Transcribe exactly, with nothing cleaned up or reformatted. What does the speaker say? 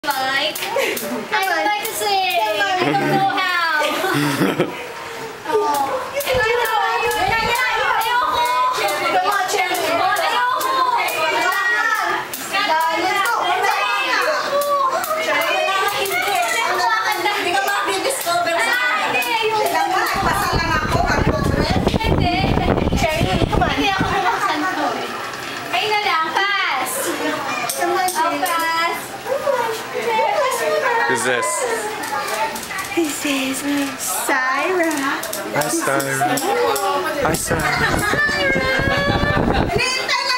Like, I would like to sing. I don't know how. Who's this? This is Sirah. Hi, Sirah. Hi, Sirah. Sirah.